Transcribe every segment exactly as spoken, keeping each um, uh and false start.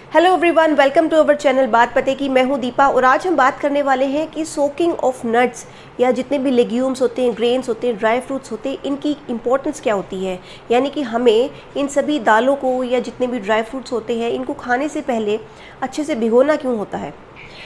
Hello everyone, welcome to our channel बात पते की। मैं हूं दीपा और आज हम बात करने वाले हैं कि सोकिंग ऑफ नट्स या जितने भी लेग्यूम्स होते हैं, ग्रेन्स होते हैं, ड्राई फ्रूट्स होते हैं, इनकी इंपॉर्टेंस क्या होती है। यानी कि हमें इन सभी दालों को या जितने भी ड्राई फ्रूट्स होते हैं इनको खाने से पहले अच्छे से भिगोना क्यों होता है।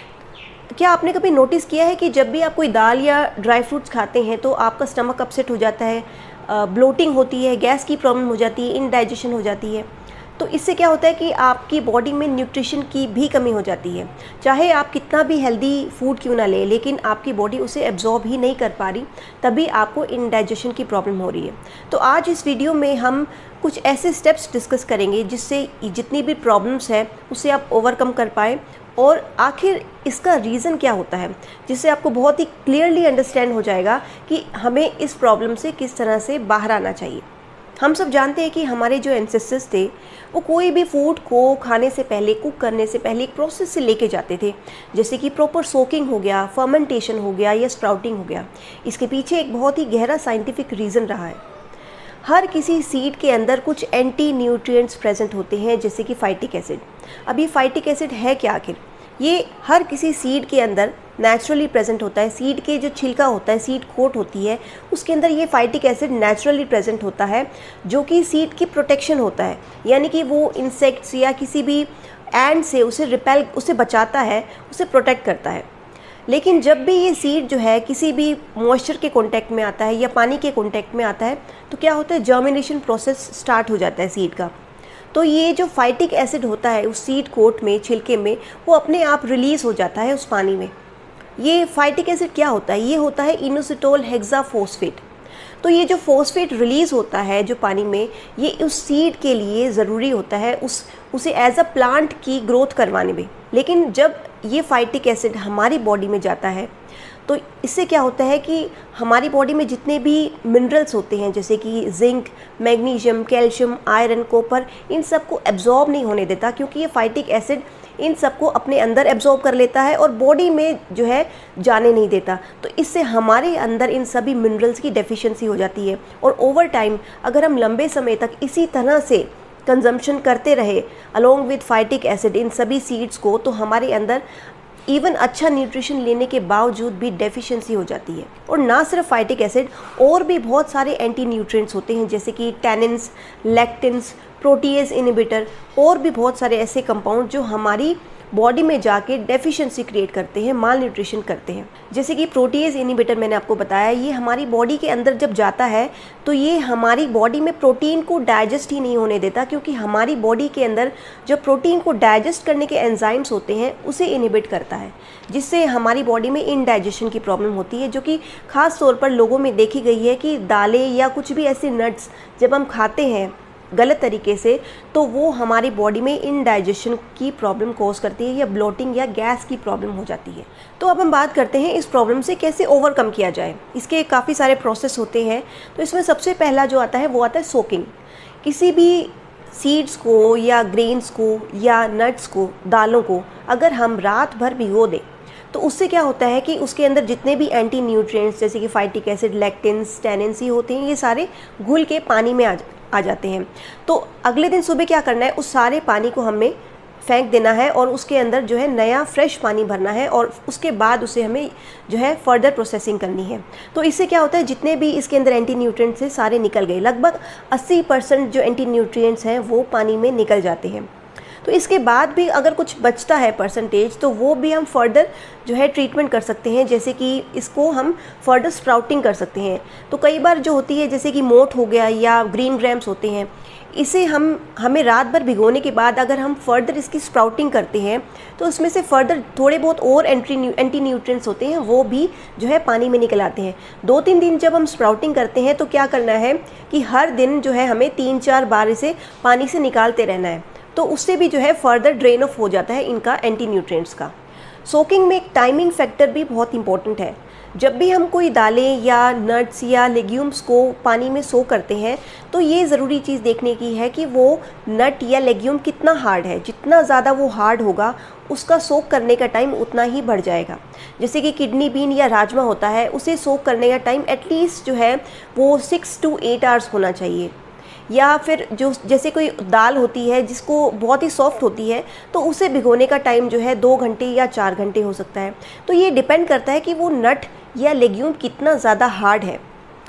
क्या आपने कभी नोटिस किया है कि जब भी आप कोई दाल या ड्राई फ्रूट्स खाते हैं तो आपका स्टमक अपसेट हो जाता है, ब्लोटिंग होती है, गैस की प्रॉब्लम हो जाती है, इनडाइजेशन हो जाती है। तो इससे क्या होता है कि आपकी बॉडी में न्यूट्रिशन की भी कमी हो जाती है। चाहे आप कितना भी हेल्दी फूड क्यों ना ले, लेकिन आपकी बॉडी उसे एब्जॉर्ब ही नहीं कर पा रही, तभी आपको इनडाइजेशन की प्रॉब्लम हो रही है। तो आज इस वीडियो में हम कुछ ऐसे स्टेप्स डिस्कस करेंगे जिससे जितनी भी प्रॉब्लम्स है उसे आप ओवरकम कर पाएँ और आखिर इसका रीज़न क्या होता है, जिससे आपको बहुत ही क्लियरली अंडरस्टैंड हो जाएगा कि हमें इस प्रॉब्लम से किस तरह से बाहर आना चाहिए। हम सब जानते हैं कि हमारे जो एंसेस्टर्स थे वो कोई भी फूड को खाने से पहले, कुक करने से पहले एक प्रोसेस से लेके जाते थे, जैसे कि प्रॉपर सोकिंग हो गया, फर्मेंटेशन हो गया या स्प्राउटिंग हो गया। इसके पीछे एक बहुत ही गहरा साइंटिफिक रीज़न रहा है। हर किसी सीड के अंदर कुछ एंटी न्यूट्रिएंट्स प्रेजेंट होते हैं, जैसे कि फाइटिक एसिड। अब ये फाइटिक एसिड है क्या आखिर? ये हर किसी सीड के अंदर नेचुरली प्रेजेंट होता है। सीड के जो छिलका होता है, सीड कोट होती है, उसके अंदर ये फाइटिक एसिड नेचुरली प्रेजेंट होता है, जो कि सीड की प्रोटेक्शन होता है। यानी कि वो इंसेक्ट्स या किसी भी एंड से उसे रिपेल, उसे बचाता है, उसे प्रोटेक्ट करता है। लेकिन जब भी ये सीड जो है किसी भी मॉइस्चर के कांटेक्ट में आता है या पानी के कांटेक्ट में आता है, तो क्या होता है, जर्मिनेशन प्रोसेस स्टार्ट हो जाता है सीड का। तो ये जो फाइटिक एसिड होता है उस सीड कोट में, छिलके में, वो अपने आप रिलीज़ हो जाता है उस पानी में। ये फाइटिक एसिड क्या होता है? ये होता है इनोसिटोल हेक्साफोस्फेट। तो ये जो फोस्फेट रिलीज़ होता है जो पानी में, ये उस सीड के लिए ज़रूरी होता है, उस उसे एज अ प्लांट की ग्रोथ करवाने में। लेकिन जब ये फाइटिक एसिड हमारी बॉडी में जाता है तो इससे क्या होता है कि हमारी बॉडी में जितने भी मिनरल्स होते हैं, जैसे कि zinc, magnesium, calcium, iron, copper, इन सब को एब्जॉर्ब नहीं होने देता, क्योंकि ये फाइटिक एसिड इन सबको अपने अंदर एब्जॉर्ब कर लेता है और बॉडी में जो है जाने नहीं देता। तो इससे हमारे अंदर इन सभी मिनरल्स की डेफिशिएंसी हो जाती है। और ओवर टाइम अगर हम लंबे समय तक इसी तरह से कंजम्पशन करते रहे अलोंग विद फाइटिक एसिड इन सभी सीड्स को, तो हमारे अंदर इवन अच्छा न्यूट्रिशन लेने के बावजूद भी डेफिशिएंसी हो जाती है। और ना सिर्फ फाइटिक एसिड, और भी बहुत सारे एंटी न्यूट्रिएंट्स होते हैं, जैसे कि टैनिन्स, लैक्टिन्स, प्रोटीएज इनहिबिटर, और भी बहुत सारे ऐसे कंपाउंड जो हमारी बॉडी में जाके डेफिशिएंसी क्रिएट करते हैं, माल न्यूट्रिशन करते हैं। जैसे कि प्रोटीएज इनहिबिटर मैंने आपको बताया, ये हमारी बॉडी के अंदर जब जाता है तो ये हमारी बॉडी में प्रोटीन को डाइजेस्ट ही नहीं होने देता, क्योंकि हमारी बॉडी के अंदर जो प्रोटीन को डाइजेस्ट करने के एंजाइम्स होते हैं उसे इनहिबिट करता है, जिससे हमारी बॉडी में इनडाइजेशन की प्रॉब्लम होती है, जो कि खास तौर पर लोगों में देखी गई है कि दालें या कुछ भी ऐसे नट्स जब हम खाते हैं गलत तरीके से, तो वो हमारी बॉडी में इनडाइजेशन की प्रॉब्लम कॉज करती है या ब्लोटिंग या गैस की प्रॉब्लम हो जाती है। तो अब हम बात करते हैं इस प्रॉब्लम से कैसे ओवरकम किया जाए। इसके काफ़ी सारे प्रोसेस होते हैं। तो इसमें सबसे पहला जो आता है वो आता है सोकिंग। किसी भी सीड्स को या ग्रेन्स को या नट्स को, दालों को अगर हम रात भर भिगो दें तो उससे क्या होता है कि उसके अंदर जितने भी एंटी न्यूट्रिएंट्स, जैसे कि फाइटिक एसिड, लैक्टिन्स, टैनिन्स होते हैं, ये सारे घुल के पानी में आ आ जाते हैं। तो अगले दिन सुबह क्या करना है, उस सारे पानी को हमें फेंक देना है और उसके अंदर जो है नया फ्रेश पानी भरना है, और उसके बाद उसे हमें जो है फर्दर प्रोसेसिंग करनी है। तो इससे क्या होता है, जितने भी इसके अंदर एंटी न्यूट्रिएंट्स हैं सारे निकल गए। लगभग अस्सी परसेंट जो एंटी न्यूट्रिएंट्स हैं वो पानी में निकल जाते हैं। तो इसके बाद भी अगर कुछ बचता है परसेंटेज, तो वो भी हम फर्दर जो है ट्रीटमेंट कर सकते हैं, जैसे कि इसको हम फर्दर स्प्राउटिंग कर सकते हैं। तो कई बार जो होती है, जैसे कि मोठ हो गया या ग्रीन ग्रैम्स होते हैं, इसे हम हमें रात भर भिगोने के बाद अगर हम फर्दर इसकी स्प्राउटिंग करते हैं तो उसमें से फर्दर थोड़े बहुत और एंटी एंटी न्यूट्रिएंट्स होते हैं, वो भी जो है पानी में निकल आते हैं। दो तीन दिन जब हम स्प्राउटिंग करते हैं तो क्या करना है कि हर दिन जो है हमें तीन चार बार इसे पानी से निकालते रहना है, तो उससे भी जो है फर्दर ड्रेन ऑफ हो जाता है इनका एंटी न्यूट्रिएंट्स का। सोकिंग में एक टाइमिंग फैक्टर भी बहुत इंपॉर्टेंट है। जब भी हम कोई दालें या नट्स या लेग्यूम्स को पानी में सो करते हैं तो ये ज़रूरी चीज़ देखने की है कि वो नट या लेग्यूम कितना हार्ड है। जितना ज़्यादा वो हार्ड होगा उसका सोक करने का टाइम उतना ही बढ़ जाएगा। जैसे कि किडनी बीन या राजमा होता है, उसे सोक करने का टाइम एटलीस्ट जो है वो सिक्स टू एट आवर्स होना चाहिए। या फिर जो जैसे कोई दाल होती है जिसको बहुत ही सॉफ्ट होती है, तो उसे भिगोने का टाइम जो है दो घंटे या चार घंटे हो सकता है। तो ये डिपेंड करता है कि वो नट या लेग्यूम कितना ज़्यादा हार्ड है।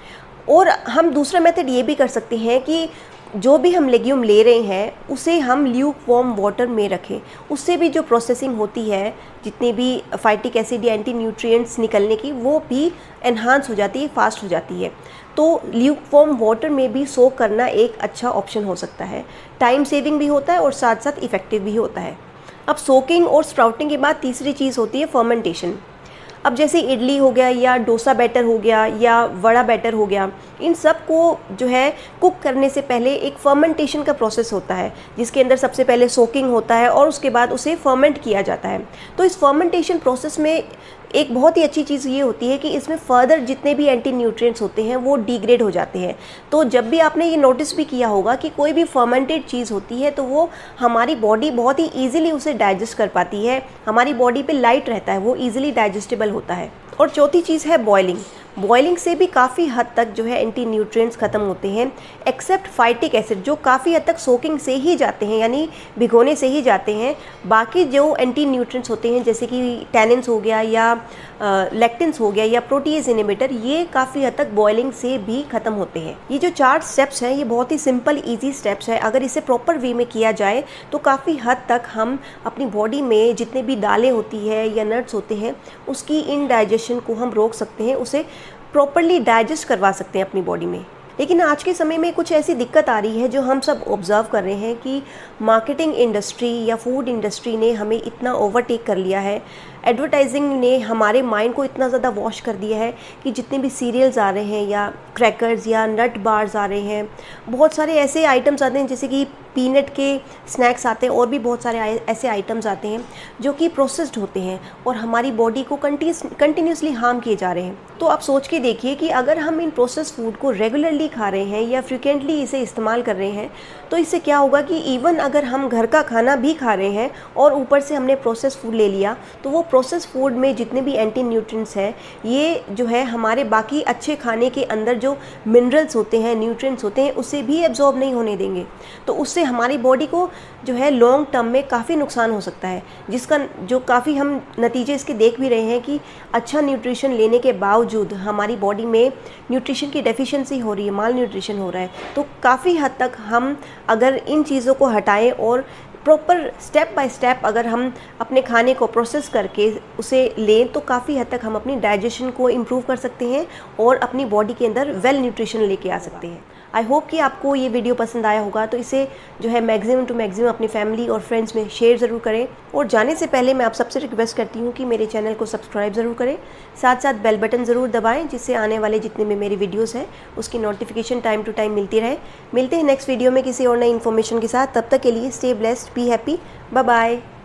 और हम दूसरा मेथड ये भी कर सकते हैं कि जो भी हम लेग्यूम ले रहे हैं उसे हम ल्यूक वार्म वाटर में रखें। उससे भी जो प्रोसेसिंग होती है, जितनी भी फाइटिक एसिड या एंटी न्यूट्रिएंट्स निकलने की, वो भी एनहांस हो जाती है, फास्ट हो जाती है। तो ल्यूक वार्म वाटर में भी सोक करना एक अच्छा ऑप्शन हो सकता है। टाइम सेविंग भी होता है और साथ साथ इफ़ेक्टिव भी होता है। अब सोकिंग और स्प्राउटिंग के बाद तीसरी चीज़ होती है फर्मेंटेशन। अब जैसे इडली हो गया या डोसा बैटर हो गया या वड़ा बैटर हो गया, इन सब को जो है कुक करने से पहले एक फर्मेंटेशन का प्रोसेस होता है, जिसके अंदर सबसे पहले सोकिंग होता है और उसके बाद उसे फर्मेंट किया जाता है। तो इस फर्मेंटेशन प्रोसेस में एक बहुत ही अच्छी चीज़ ये होती है कि इसमें फर्दर जितने भी एंटी न्यूट्रिएंट्स होते हैं वो डिग्रेड हो जाते हैं। तो जब भी आपने ये नोटिस भी किया होगा कि कोई भी फर्मेंटेड चीज़ होती है तो वो हमारी बॉडी बहुत ही ईजिली उसे डाइजेस्ट कर पाती है, हमारी बॉडी पे लाइट रहता है, वो ईजिली डाइजेस्टेबल होता है। और चौथी चीज़ है बॉइलिंग। बॉइलिंग से भी काफ़ी हद तक जो है एंटी न्यूट्रिएंट्स ख़त्म होते हैं, एक्सेप्ट फाइटिक एसिड जो काफ़ी हद तक सोकिंग से ही जाते हैं, यानी भिगोने से ही जाते हैं। बाकी जो एंटी न्यूट्रिएंट्स होते हैं जैसे कि टैनिन्स हो गया या लेक्टिन्स हो गया या प्रोटीज इनहिबिटर, ये काफ़ी हद तक बॉइलिंग से भी ख़त्म होते हैं। ये जो चार स्टेप्स हैं ये बहुत ही सिंपल ईजी स्टेप्स है। अगर इसे प्रॉपर वे में किया जाए तो काफ़ी हद तक हम अपनी बॉडी में जितने भी दालें होती है या नट्स होते हैं उसकी इनडाइजेशन को हम रोक सकते हैं, उसे प्रॉपरली डाइजेस्ट करवा सकते हैं अपनी बॉडी में। लेकिन आज के समय में कुछ ऐसी दिक्कत आ रही है जो हम सब ऑब्जर्व कर रहे हैं कि मार्केटिंग इंडस्ट्री या फूड इंडस्ट्री ने हमें इतना ओवरटेक कर लिया है, एडवर्टाइजिंग ने हमारे माइंड को इतना ज़्यादा वॉश कर दिया है कि जितने भी सीरियल्स आ रहे हैं या क्रैकर्स या नट बार्स आ रहे हैं, बहुत सारे ऐसे आइटम्स आते हैं जैसे कि पीनट के स्नैक्स आते हैं और भी बहुत सारे ऐसे आइटम्स आते हैं जो कि प्रोसेस्ड होते हैं और हमारी बॉडी को कंटिन्यूसली हार्म किए जा रहे हैं। तो आप सोच के देखिए कि अगर हम इन प्रोसेस्ड फूड को रेगुलरली खा रहे हैं या फ्रिक्वेंटली इसे इस्तेमाल कर रहे हैं तो इससे क्या होगा कि इवन अगर हम घर का खाना भी खा रहे हैं और ऊपर से हमने प्रोसेस्ड फूड ले लिया तो वो प्रोसेस्ड फूड में जितने भी एंटी न्यूट्रिएंट्स हैं ये जो है हमारे बाकी अच्छे खाने के अंदर जो मिनरल्स होते हैं, न्यूट्रिएंट्स होते हैं, उसे भी एब्जॉर्ब नहीं होने देंगे। तो उससे हमारी बॉडी को जो है लॉन्ग टर्म में काफ़ी नुकसान हो सकता है, जिसका जो काफ़ी हम नतीजे इसके देख भी रहे हैं कि अच्छा न्यूट्रिशन लेने के बावजूद हमारी बॉडी में न्यूट्रिशन की डेफिशिएंसी हो रही है, माल न्यूट्रिशन हो रहा है। तो काफ़ी हद तक हम अगर इन चीज़ों को हटाएं और प्रॉपर स्टेप बाय स्टेप अगर हम अपने खाने को प्रोसेस करके उसे लें तो काफ़ी हद तक हम अपनी डाइजेशन को इम्प्रूव कर सकते हैं और अपनी बॉडी के अंदर वेल न्यूट्रिशन लेके आ सकते हैं। आई होप कि आपको ये वीडियो पसंद आया होगा, तो इसे जो है मैक्सिमम टू मैक्सिमम अपनी फैमिली और फ्रेंड्स में शेयर ज़रूर करें। और जाने से पहले मैं आप सबसे रिक्वेस्ट करती हूँ कि मेरे चैनल को सब्सक्राइब ज़रूर करें, साथ साथ बेल बटन ज़रूर दबाएं जिससे आने वाले जितने भी मेरे वीडियोज़ हैं उसकी नोटिफिकेशन टाइम टू टाइम मिलती रहे। मिलते हैं नेक्स्ट वीडियो में किसी और नई इन्फॉर्मेशन के साथ, तब तक के लिए stay blessed, be happy, bye bye.